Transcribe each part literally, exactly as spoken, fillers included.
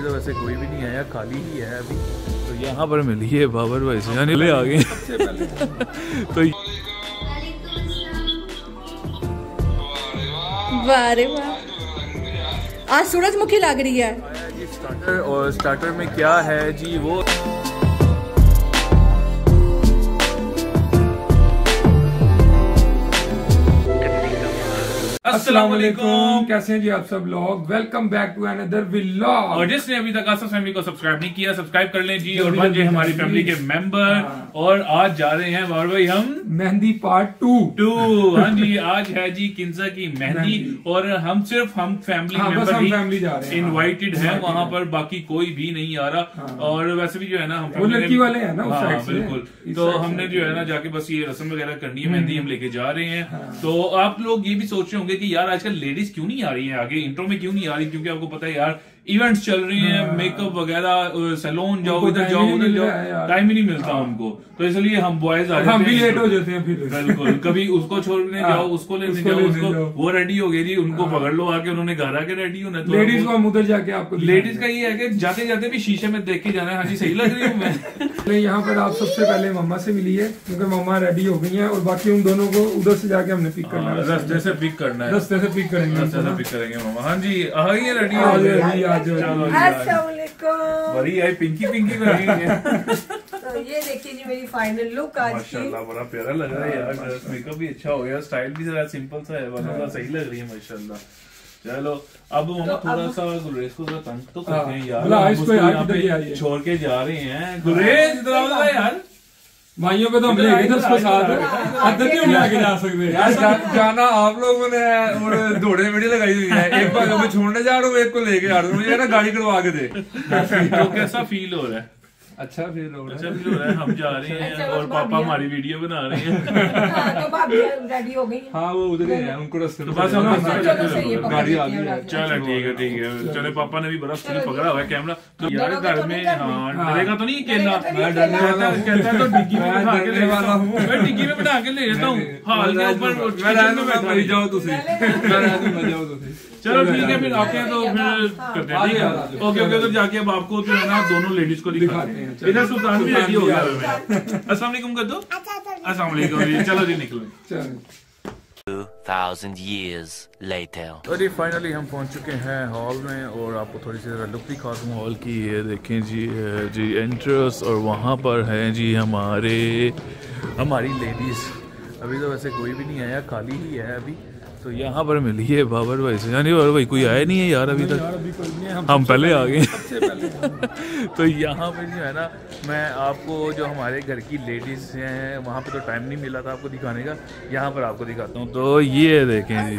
तो वैसे कोई भी नहीं आया, खाली ही है अभी। तो यहाँ पर मिली है बाबर भाई से, यानी ले आ गए तो वाह वाह, आज सूरजमुखी लग रही है जी स्टार्टर। और स्टार्टर में क्या है जी वो अस्सलाम वालेकुम, कैसे हैं जी आप सब लोग। Welcome back to another vlog. और जिसने अभी तक आसफ फैमिली को सब्सक्राइब नहीं किया, सब्सक्राइब कर लें जी और बन जाए हमारी फैमिली के मेंबर। हाँ। और आज जा रहे हैं बाबर भाई हम मेहंदी पार्ट टू टू हाँ जी, आज है जी किंजा की मेहंदी। और हम सिर्फ हम फैमिली हाँ, मेंबर हम ही फैमिली जा रहे हैं, इनवाइटेड है Invited वहाँ है। पर, बाकी कोई भी नहीं आ रहा। हाँ। और वैसे भी जो है ना हम वो लड़की वाले हैं ना उस हाँ साइड से, बिल्कुल। इस तो साइड से। हमने जो है ना जाके बस ये रस्म वगैरह करनी है, मेहंदी हम लेके जा रहे हैं। हाँ। तो आप लोग ये भी सोच रहे होंगे कि यार आजकल लेडीज क्यों नहीं आ रही है आगे, इंट्रो में क्यों नहीं आ रही, क्योंकि आपको पता है यार इवेंट्स चल रही हैं, हाँ। मेकअप वगैरह, सैलून जाओ, उनको इधर time जाओ ही नहीं उधर मिल जाओ, रहा है यार। टाइम ही नहीं मिलता हाँ। उनको। तो इसलिए हम बॉयज आ जाते हैं, हम भी लेट हो जाते हैं फिर। बिल्कुल। कभी उसको छोड़ने हाँ, जाओ, उसको लेने उसको जाओ, लेने उसको जाओ। वो रेडी हो गई जी, उनको हाँ। पकड़ लो आके, उन्होंने घर आके रेडी होना है। तो लेडीज को हम उधर जाके आपको लेडीज का ये है कि जाते जाते भी शीशे में देख के जाना है, हाँ जी सही लग रही हूँ मैं। पहले यहाँ पर आप सबसे पहले मम्मा से मिली है, क्योंकि मम्मा रेडी हो गई हैं और बाकी उन दोनों को उधर से जाके हमने पिक करना है। रास्ते से पिक करना है, रास्ते से पिक करेंगे रास्ते से उनको। पिक करेंगे मामा। हाँ जी आ गई है, रेडी हो आज गई। जी, आज जी। चलो जी, आज। अस्सलामुअलैकुम। बड़ी है पिंकी पिंकी में लगी है। तो ये देखिए जी मेरी फाइनल लुक आज की। माशाल्लाह बड़ा प्यारा लग रहा है यार, मेकअप भी अच्छा हो गया, स्टाइल भी जरा सिंपल सा है, वाला सही लग रही है माशाल्लाह। चलो अब मम्मा थोड़ा सा गुरेज को तंग तो करते हैं यार, बोला, हम इसको उसको यार यहाँ किधर पे आइए। छोड़ के जा रहे हैं। गुरेज इधर आओ जरा यार, भाइयों को तो हम ले गए थे उसके साथ, अंदर क्यों नहीं आके जा सकते यार जा, जाना आप लोगों ने है और दौड़े वीडियो लगाई हुई है। एक बार मैं छोड़ने जा रहा हूँ, एक को लेके आ रहा हूँ, मुझे ना गाड़ी करवा के दे। तो कैसा फील हो रहा है? अच्छा फिर हो रहा अच्छा फील हो रहा है, हम जा रहे हैं और पापा हमारी वीडियो बना रहे हैं। हाँ, तो भाभी रेडी हो गई हैं। हाँ वो उधर ही है, उनको रास्ते तो में बस हम चलो, रास्ते में चलो सही है, पकड़ गाड़ी आ लेती गई हूँ, है। चलो ठीक है ठीक है। चले पापा ने भी बड़ा स्टिल चलो पकड़ा हुआ है कैमरा। तो यार डरोगे घर तो में नहीं घर में? हाँ हाँ। डरेगा तो नहीं केला, मैं डरने वाला हूँ। कहता है तो डिग्गी में मैं बिठा के ले डरने वाला हूँ। मैं डिग्गी में बिठा के ले जाता हूँ, हाल के ऊपर मैं किचन में रहूंगा, बैठा मर नहीं। जाओ तुसी, मैं रहूंगा, जाओ तुसी। चलो ठीक है फिर आते हैं, तो फिर करते हैं ठीक है। ओके ओके उधर जाके अब आपको जो है ना दोनों लेडीज को दिखाते दिखाते हैं, हैं। चलो। इधर सुल्तान भी रेडी हो गया है। अस्सलाम वालेकुम कर दो। अस्सलाम वालेकुम जी, चलो जी निकलो। चलो। two thousand years later. तो जी फाइनली हम पहुंच चुके हैं हॉल में, और आपको थोड़ी सी जरा लुक दिखा दूँ हॉल की। ये देखें जी है जी एंट्रेंस, और वहाँ पर है जी हमारे हमारी लेडीज़। अभी तो वैसे कोई भी नहीं आया, खाली ही है अभी। तो यहाँ पर मिली है बाबर भाई से, यानी बाबर भाई कोई आया नहीं है यार अभी तक, यार अभी कोई नहीं है, हम हम पहले आ गए। सबसे पहले तो यहाँ पे जो है ना, मैं आपको जो हमारे घर की लेडीज हैं वहाँ पे तो टाइम नहीं मिला था आपको दिखाने का, यहाँ पर आपको दिखाता हूँ। तो ये देखें जी,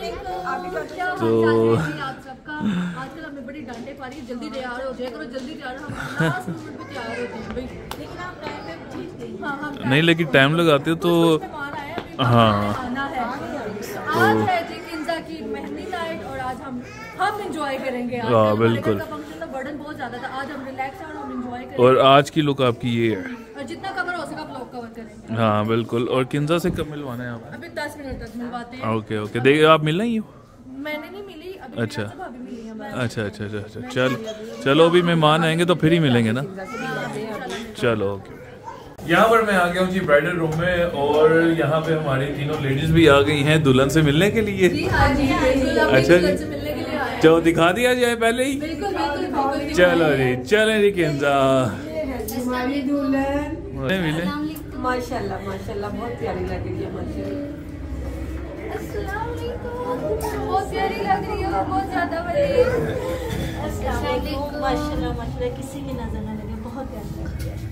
तो आप सबका आजकल हमें बड़ी डांटे पा रही है, जल्दी तैयार हो जाए करो, जल्दी तैयार हो, हम लास्ट मोमेंट पे तैयार होते हैं भाई, लेकिन आप टाइम पे ठीक नहीं। हाँ हम नहीं लेकिन टाइम लगाते हो तो मेहमान आए हैं, अभी हाँ। आना है। आज है जी किंजा की मेहंदी नाइट, और आज हम हम एंजॉय करेंगे। आज हाँ, हमारे बिल्कुल। घर का फंक्शन का बर्डन बहुत ज्यादा था, आज हम रिलैक्स हैं और हम एंजॉय करेंगे, और आज की लुक आपकी ये है। और जितना कवर हो सका ब्लॉग कवर करेंगे। हाँ बिल्कुल। और किंजा से कब मिलवाना है आप? अभी दस मिनट तक मिलवाते हैं। ओके ओके, देखिए आप मिलना ही हो। मैंने नहीं मिली अभी, अच्छा। मेरे से भाभी मिली है बस। अच्छा अच्छा अच्छा अच्छा, चलो चलो अभी मेहमान आएंगे तो फिर ही मिलेंगे ना। चलो ओके। यहाँ पर मैं आ गया हूँ जी ब्राइडल रूम में, और यहाँ पे हमारी तीनों लेडीज भी आ गई हैं दुल्हन से मिलने के लिए। जी हाँ जी, बिल्कुल अपनी अच्छा दुल्हन जी। से मिलने के लिए आए हैं। चलो दिखा दिया जाए पहले ही। बिल्कुल बिल्कुल बिल्कुल। चलो जी चले जी किंजा हमारी दुल्हन मिले। माशाल्लाह माशाल्लाह बहुत प्यारी लग रही है माशाल्लाह। अस्सलाम वालेकुम, बहुत प्यारी लग रही हो, बहुत ज्यादा बड़ी। अस्सलाम वालेकुम, माशाल्लाह माशाल्लाह, किसी की नजर न लगे, बहुत प्यारी लग रही है।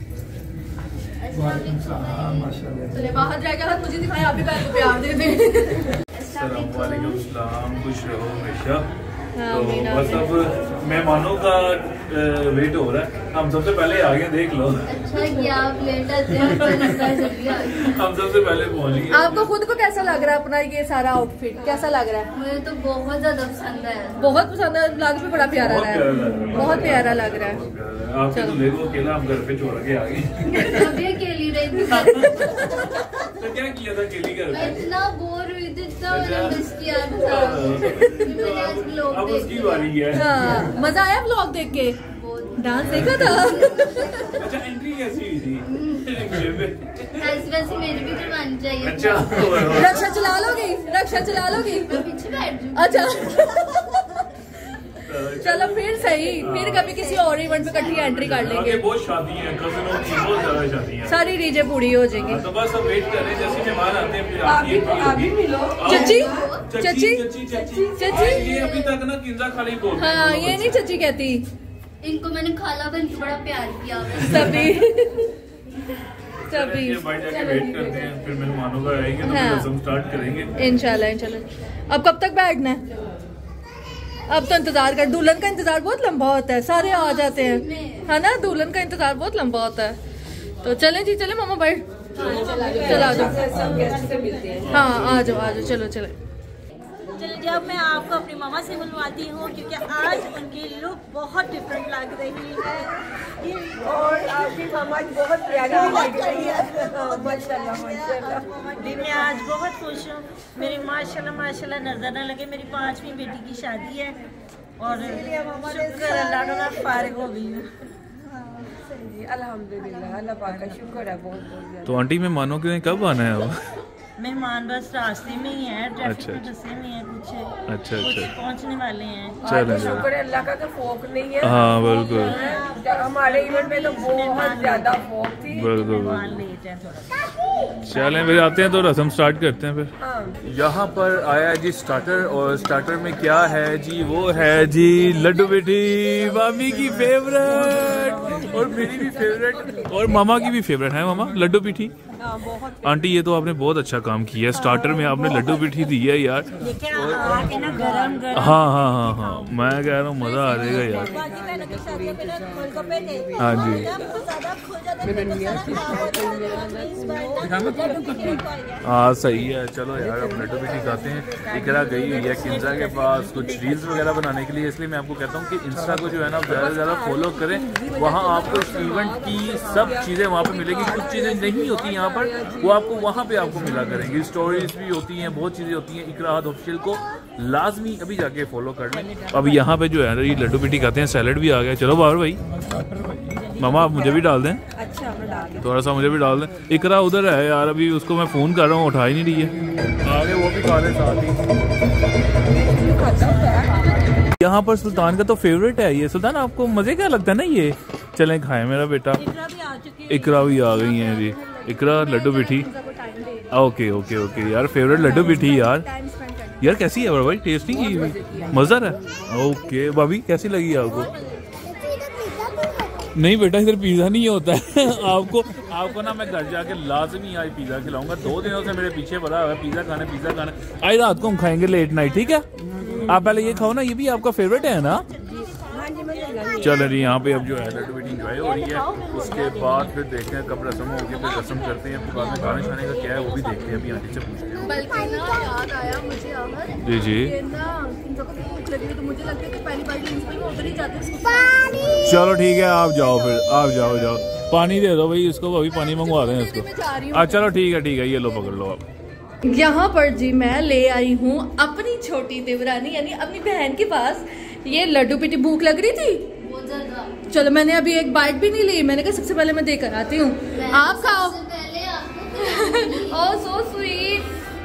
चले बाहर जाएगा हाथ मुझे दिखाए, आप भी पैर को प्यार दे दें। अस्सलाम वालेकुम, सलाम, खुश रहो हमेशा। हाँ, तो मीना बस अब मेहमानों का वेट हो रहा है, हम सबसे पहले आ गए, देख लो। अच्छा किया आप लेट आते हैं, तो लगता है जल्दी आ गए। हम सबसे पहले पहुंच गए। आपको खुद को कैसा लग रहा है अपना ये सारा आउटफिट, कैसा लग रहा है? मुझे तो बहुत ज्यादा पसंद है, बहुत पसंद है, लग भी बड़ा प्यारा बहुत रहा प्यारा है, लग रहा है। बहुत प्यारा लग रहा है। आपके दूल्हे को अकेला हम घर पे छोड़ के आ गए। अभी अकेली रही थी, तो क्या किया था अकेली घर मैं पे? इतना बोर हुई जितना मैंने मिस किया था मैंने आज व्लॉग अब उसकी देखा। बारी है। हाँ, मजा आया व्लॉग देख के? डांस देखा था? अच्छा एंट्री कैसी हुई थी? ऐसी वैसी मेरी भी करवानी चाहिए। अच्छा रक्षा चला लोगी? रक्षा चला लोगी? मैं पीछे बैठ जाऊँ। अच्छा चलो फिर सही, फिर कभी किसी और इवेंट पे इकट्ठी एंट्री कर आगे लेंगे। बहुत शादी है, कजनों की बहुत ज्यादा शादी है। सारी डीजे पूरी हो जाएगी। तो बस अब वेट कर रहे हैं, जैसे मेहमान आते हैं फिर आप ये अभी मिलो। चची चची चची चची चची। ये अभी तक ना किंजा खाली बोल रहे हैं हाँ, दोनों ये नहीं बच्चे। चची कहती इनको मैंने खाला बन के बड़ा प्यार किया। सभी चलिए, सभी। भाई जाके वेट करते हैं, फिर मेहमानों का आएंगे तो हाँ। फिर रस्म स्टार्ट करेंगे। इंशाल्लाह इंशाल्लाह। अब कब तक बैठना है? अब तो इंतजार कर, दुल्हन का इंतजार बहुत लंबा होता है, सारे आ जाते हैं है ना, दुल्हन का इंतजार बहुत लंबा होता है। तो चलें जी, चलें मामा भाई, चलो आ जाओ। हाँ आ जाओ आ जाओ, चलो चलो। चलो जब मैं आपको अपनी मामा से मिलवाती हूँ क्योंकि आज उनकी लुक बहुत डिफरेंट लग रही है और आपकी मामा बहुत प्यारी भी लग रही है। माशाल्लाह माशाल्लाह। भी मैं आज बहुत खुश हूँ। मेरी माशाल्लाह माशाल्लाह नजर न लगे, मेरी पांचवी बेटी की शादी है और शुक्र अल्लाह का मैं फारिग हो गई हूँ। अल्हम्दुलिल्लाह, अल्लाह पाक का शुक्र है बहुत बहुत। तो आंटी मेहमानों के लिए कब आना है अब? मेहमान बस रास्ते में ही है, ट्रैफिक अच्छा, में फंसे हुए हैं कुछ, अच्छा, कुछ अच्छा। पहुंचने वाले हैं। चलो शुक्र है अल्लाह का कि फोक नहीं है। हाँ बिल्कुल हमारे इवेंट में तो बहुत ज्यादा फोक थी। बिल्कुल मेहमान लेट है थोड़ा। चलें फिर आते हैं तो रस्म स्टार्ट करते हैं फिर। हाँ। यहाँ पर आया जी स्टार्टर, और स्टार्टर में क्या है जी? वो है जी लड्डू बेटी, मामी की फेवरेट और मेरी भी फेवरेट और मामा की भी फेवरेट है। मामा लड्डू पीठी। आंटी ये तो आपने बहुत अच्छा काम किया है, स्टार्टर में आपने लड्डू पीठी दी है यार। देखिए आके ना गरम गरम। हाँ हाँ हाँ हाँ, मैं कह रहा हूँ मजा आ जाएगा यार। बाकी बहनों की शादियों में ना गोलगप्पे थे। हाँ जी। जब ज़्यादा खो जाता है तो सारा खराब हो जाता है। इस बार ना लड्डू की ट्रीट आई है। हाँ सही है, चलो यार अब लड्डू पीठी खाते हैं। इकरा गई हुई है किंजा के पास कुछ रील्स वगैरह बनाने के लिए, इसलिए मैं आपको कहता हूँ कि इंस्टा को जो है ना ज़्यादा से ज़्यादा फॉलो करें। वहाँ आपको इस इवेंट की सब चीज़ें वहाँ पे मिलेगी, कुछ चीज़ें नहीं होती यहाँ पर, वो आपको वहाँ पे आपको मिला करेंगी। स्टोरीज भी होती हैं, बहुत चीज़ें होती हैं। इकरा हाथ ऑफिशियल को लाजमी अभी जाके फॉलो कर लें। अब यहाँ पे जो है ना ये लड्डू पीठी खाते हैं, सैलेड भी आ गया। चलो बाबर भाई, मामा आप मुझे भी डाल दें, अच्छा मैं डाल दूँ। थोड़ा सा मुझे भी डाल दें। इकरा उधर है यार, अभी उसको मैं फ़ोन कर रहा हूँ, उठा ही नहीं रही है। आगे वो भी खा ले साथ ही। यहाँ पर सुल्तान का तो फेवरेट है ये। सुल्तान आपको मज़े क्या लगता है ना ये? चलें खाएं मेरा बेटा। इकरा भी आ चुकी है। इकरा भी आ गई हैं जी। इकरा लड्डू पीठी। ओके ओके ओके यार, फेवरेट लड्डू पीठी यार। यार कैसी है भाई, टेस्टी की मज़ा है। ओके भाभी कैसी लगी आपको? नहीं बेटा इधर पिज़्ज़ा नहीं होता है। आपको आपको ना मैं घर जाके लाजमी आज पिज़्ज़ा खिलाऊंगा। दो दिनों से मेरे पीछे पड़ा हुआ है पिज़्ज़ा खाने पिज़्ज़ा खाने। आज रात को हम खाएंगे लेट नाइट, ठीक है? आप पहले ये खाओ ना, ये भी आपका फेवरेट है ना? चलो जी यहाँ पे अब जो है लड्डू बेटी इंजॉय हो रही है। उसके बाद फिर देखते हैं कब रस्म होगी, फिर रस्म करते हैं, फिर बाद में खाने खाने का क्या है वो भी देखते हैं। अभी आंटी से पूछते हैं। बल्कि ना याद आया मुझे अगर जी जी ये ना किंजा को भूख लगी तो मुझे लगता है कि पहली बार में उधर ही जाते हैं। चलो ठीक है, आप जाओ फिर, आप जाओ जाओ पानी दे दो भाई इसको, अभी पानी मंगवा दें इसको। हाँ चलो ठीक है ठीक है, ये लो पकड़ लो आप। यहाँ पर जी मैं ले आई हूँ अपनी छोटी देवरानी यानी अपनी बहन के पास ये लड्डू पीठी। भूख लग रही थी, बहुत ज्यादा। चलो मैंने अभी एक बाइट भी नहीं ली। मैंने कहा सबसे पहले मैं देकर आती हूँ, आप खाओ। सबसे पहले आपको ओह सो स्वीट।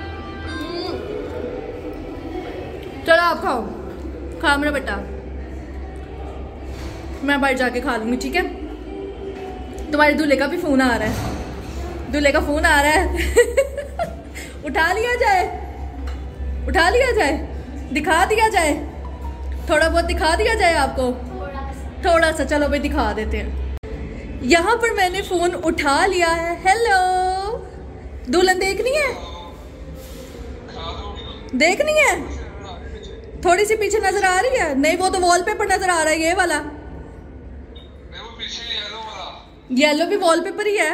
चलो आप खाओ, खाओ मेरा बेटा, मैं बाहर जाके खा लूंगी, ठीक है? तुम्हारे दूल्हे का भी फोन आ रहा है, दूल्हे का फोन आ रहा है। उठा लिया जाए, उठा लिया जाए, दिखा दिया जाए, थोड़ा बहुत दिखा दिया जाए आपको, थोड़ा सा। चलो भाई दिखा देते हैं। यहाँ पर मैंने फोन उठा लिया है। हेलो, दुल्हन देखनी है? देखनी है? थोड़ी सी पीछे नजर आ रही है? नहीं वो तो वॉलपेपर नजर आ रहा है, ये वाला येलो भी वॉलपेपर ही है।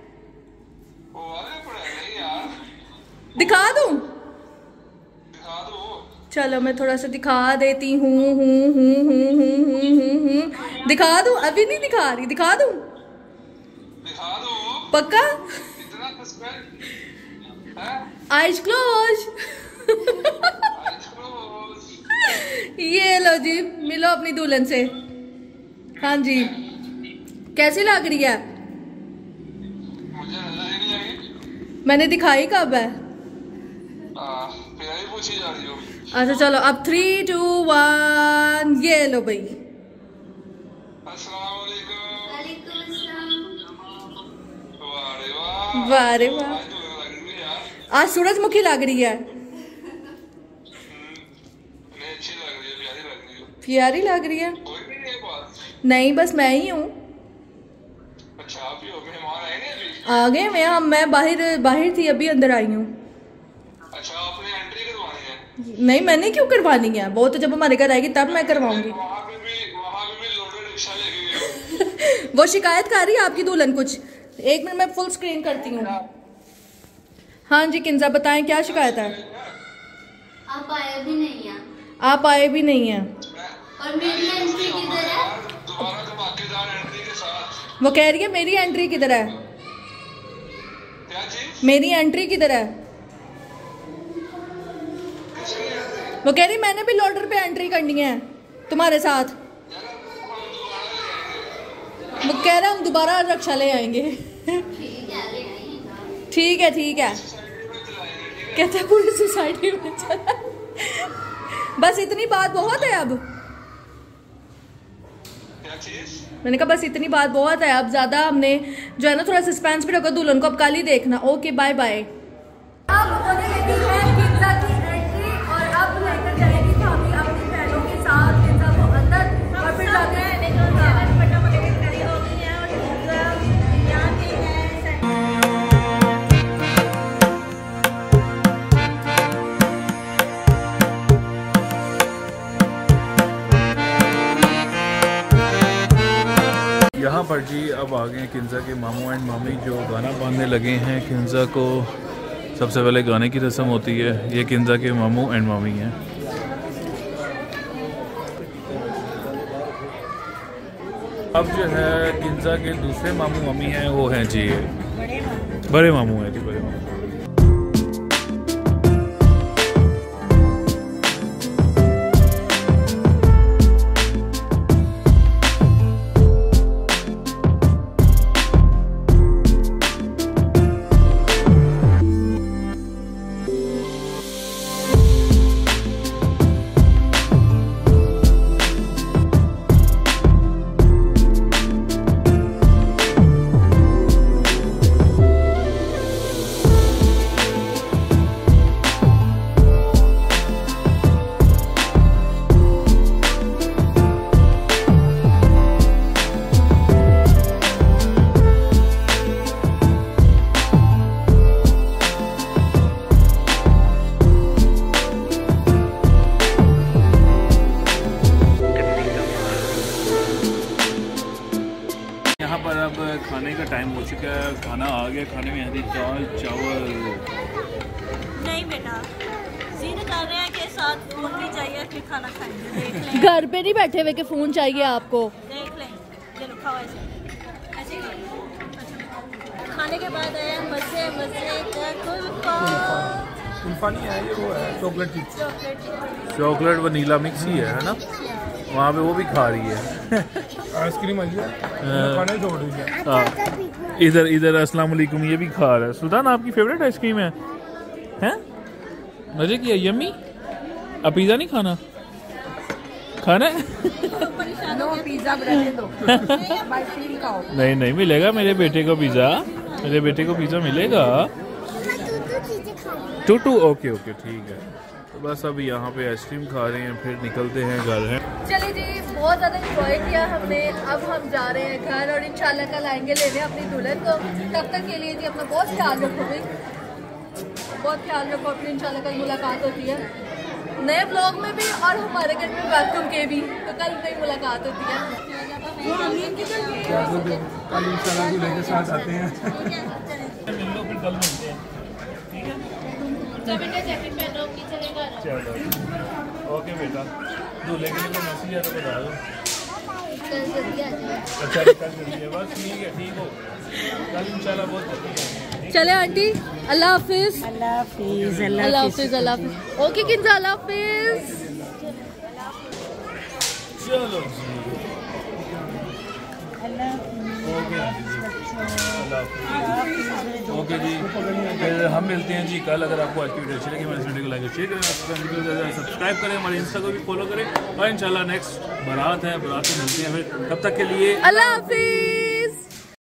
दिखा दूं? चलो मैं थोड़ा सा दिखा देती हूँ। हूँ हूँ हूँ हूँ हूँ हूँ हूँ दिखा दूं? अभी नहीं दिखा रही, दिखा दूं? पक्का? Eyes close. ये लो जी, मिलो अपनी दुल्हन से। हाँ जी, कैसी लग रही है? मैंने दिखाई कब है? पूछी जा रही हो। अच्छा चलो, अब थ्री टू वन, ये लो भाई। वाह रे वाह, आज सूरजमुखी लग रही है। प्यारी लग रही है। नहीं, बस मैं ही हूँ। अच्छा, आप ही हो? मेहमान आए नहीं अभी? आ गए मैं, हम मैं बाहर बाहर थी, अभी अंदर आई हूँ। अच्छा, आपने एंट्री करवानी है? नहीं, मैंने क्यों करवानी है, वो तो जब हमारे घर आएगी तब मैं करवाऊंगी। वहाँ पे भी वहाँ पे भी लोडेड रिक्शा लेके गए। वो शिकायत कर रही है आपकी दुल्हन कुछ। एक मिनट में फुल स्क्रीन करती हूँ। हाँ जी किंजा, बताएं क्या शिकायत है? आप आए भी नहीं हैं। आप आए भी नहीं हैं। और मेरी एंट्री किधर है? दोबारा धमाकेदार एंट्री के साथ। वो कह रही है मेरी एंट्री किधर है? क्या चीज? मेरी एंट्री किधर है? वो कह रही मैंने भी लोडर पे एंट्री करनी है तुम्हारे साथ। वो कह रहा हम दोबारा रक्षा ले आएंगे। ठीक है ठीक है, कहते हैं पूरी सोसाइटी में चला। बस इतनी बात बहुत है अब। मैंने कहा बस इतनी बात बहुत है, अब ज्यादा हमने जो है ना थोड़ा सस्पेंस भी रखा दुल्हन को, अब कल ही देखना। Okay bye bye. अब होने लगी है किंजा की एंट्री और अब लेकर जाएगी भाभी अपनी बहनों के साथ किंजा को अंदर और फिर जाते हैं। यहाँ पर जी अब आ गए किंजा के मामू एंड मामी जो गाना बांधने लगे हैं। किंजा को सबसे पहले गाने की रस्म होती है। ये किंजा के मामू एंड मामी हैं। अब जो है किंजा के दूसरे मामू मामी हैं, वो हैं जी बड़े मामू हैं जी, बड़े मामू। खाने का टाइम हो चुका है, खाना आ गया। खाने में हरी दाल चावल। नहीं बेटा, जिद कर रहे हैं कि साथ फोन भी चाहिए फिर खाना खाएंगे। देख लें, घर पे नहीं बैठे हुए कि फोन चाहिए आपको। देख लें, चलो खाओ ऐसे ऐसे खाओ। खाने के बाद आया मजे मजे का कुल्फा। कुल्फा नहीं है ये, वो है chocolate chips. Chocolate chocolate vanilla mix ही है ना, वहाँ पे वो भी खा रही है। आइसक्रीम आई है, खाना छोड़ रही है। हाँ, इधर इधर अस्सलाम वालेकुम, ये भी खा रहा है। सुल्तान आपकी फेवरेट आइसक्रीम है? हैं? मजे की है, यम्मी। अब पिज़्ज़ा नहीं खाना? खाना है? नो पिज़्ज़ा रहने दो। आइसक्रीम खाओ। नहीं नहीं मिलेगा मेरे बेटे को पिज़्ज़ा, मेरे बेटे को पिज़्ज़ा मिलेगा। टू टू ओके ओके ठीक है। तो बस अब यहाँ पे आइसक्रीम खा रहे हैं, फिर निकलते हैं घर हैं। चलिए जी, बहुत ज़्यादा एंजॉय किया हमने। अब हम जा रहे हैं घर और इंशाल्लाह कल आएंगे लेने अपनी दुल्हन को। तब तक के लिए जी अपना बहुत ख्याल रखो भाई, बहुत ख्याल रखो अपनी। इंशाल्लाह कल मुलाकात होती है नए ब्लॉग में भी और हमारे घर में वेलकम के भी, तो कल नई मुलाकात होती है। कल इंशाल्लाह दूल्हे के साथ आते हैं। मिल लो फिर कल मिलते हैं, ठीक है? चलो ओके बेटा, दूल्हे के लिए मैसेज है तो बता दो। अच्छा कल जल्दी है, बस ठीक है, ठीक हो। कल इंशाल्लाह बहुत जल्दी है। चले आंटी, अल्लाह हाफिज। अल्लाह हाफिज। अल्लाह हाफिज। अल्लाह हाफिज। ओके किंजा, अल्लाह हाफिज। चलो ओके जी, फिर हम मिलते हैं जी कल। अगर आपको आज की वीडियो अच्छी लगी हमारे वीडियो को लाइक और शेयर करें, सब्सक्राइब करें, हमारे इंस्टा को भी फॉलो करें और इंशाल्लाह नेक्स्ट बारात है, बारात में मिलते हैं। फिर तब तक के लिए अल्लाह हाफिज।